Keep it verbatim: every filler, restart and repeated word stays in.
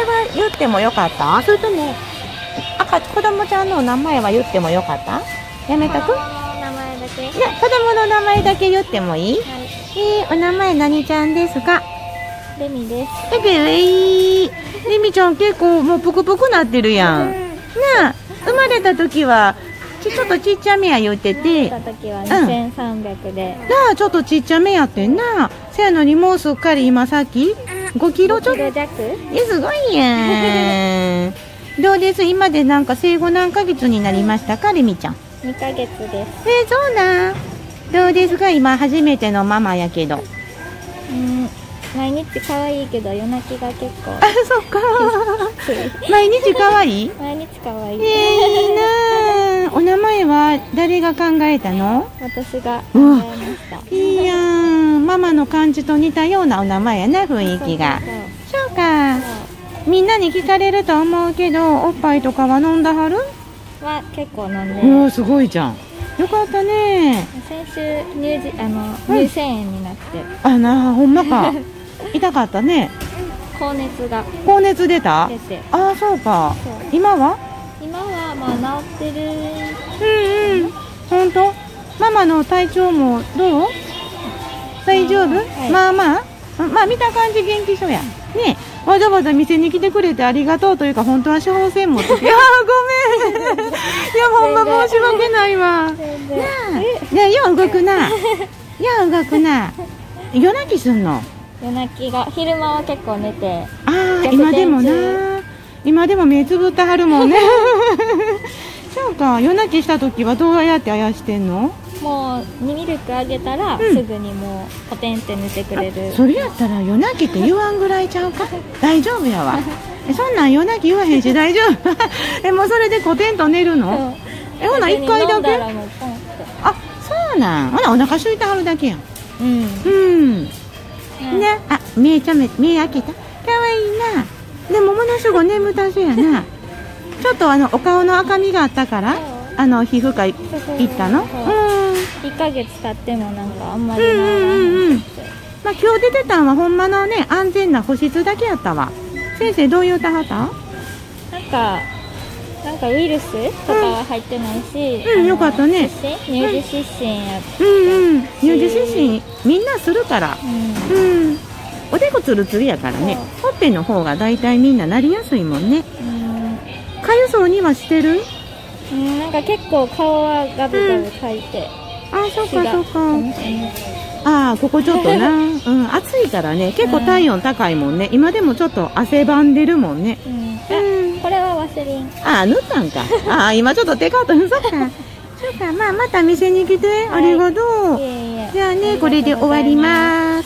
は言ってもよかった？それとも赤子供ちゃんのお名前は言ってもよかった？やめとく？ 子供の名前だけ。 いや、子供の名前だけ言ってもいい？はい、えー、お名前何ちゃんですか？ レミです。 えべい。レミちゃん結構もうぷくぷくなってるやん。なあ、生まれた時はちちょっとちっちゃめや言うてて。 生まれた時はにせんさんびゃくで。 なあ、ちょっとちっちゃめやってんな。せやのにもうすっかり今さっきごキロちょっと。 ごキロ弱？ え、すごいやん。どうです？今でなんか生後何ヶ月になりましたか、レミちゃん？ にかげつです。 えー、そうなん。どうですか？今初めてのママやけど。 うん、毎日可愛いけど夜泣きが結構。 あ、そっか。毎日可愛い？ 毎日可愛い。 えー、いいな。お名前は誰が考えたの？ 私が考えました。 いいやん。ママの感じと似たようなお名前やな、雰囲気が。そうか。みんなに聞かれると思うけど、おっぱいとかは飲んだはる？ は結構飲んで。 おー、すごいじゃん。よかったね。 先週乳児あの乳腺炎になって。 あ、なあ、ほんまか。痛かったね。 高熱が。 高熱出た？ 出て。 ああ、そうか。 そう。 今は？ 今はまあ治ってる。 うんうん。本当？ママの体調もどう？大丈夫？はい、まあまあ。まあ見た感じ元気そうや。ね。わざわざ店に来てくれてありがとうというか、本当は処方箋持ってきて。いやー、ごめん。いや、ほんま申し訳ないわ。なあ。いや、よう動くな。よう動くな。夜泣きすんの？ 夜泣きが、昼間は結構寝て。 ああ、今でもな。今でも目つぶってはるもんね。そうか、夜泣きした時はどうやってあやしてんの？ もうミルクあげたら、うん、すぐにもうコテンって寝てくれる。 それやったら夜泣きって言わんぐらいちゃうか？大丈夫やわ。そんなん夜泣き言わへんし大丈夫。え、もうそれでコテンと寝るの？え、ほな一回だけ？あ、そうなん。ほなお腹空いてはるだけやん。うん。うん。ね、あ、目ちゃめ目開けた。可愛いな。でもものすごい眠たそうやな。ちょっとあのお顔の赤みがあったから、あの皮膚科行ったの？うん。 いっかげつ経ってもなんかあんまり治らなくて、 まあ今日出てたんはほんまのね安全な保湿だけやったわ。先生どう言うたはった？ なんかなんかウイルスとかは入ってないし、 うん、うん、よかったね。 乳児湿疹やって、 うんうん、乳児湿疹みんなするから、うん、うん、おでこつるつるやからね、ほっぺの方がだいたいみんななりやすいもんね。うん、かゆそうにはしてる？ うん、なんか結構顔はガブガブかいて、 うん、あ、そうかそうか。ああ、ここちょっとな、うん、暑いからね、結構体温高いもんね。今でもちょっと汗ばんでるもんね。うん、 うん、これはワセリン。 ああ、塗ったんか。ああ、今ちょっとテカート、そっか。そうか、まあ、また店に来て、ありがとう。いえいえ。じゃあね、これで終わります。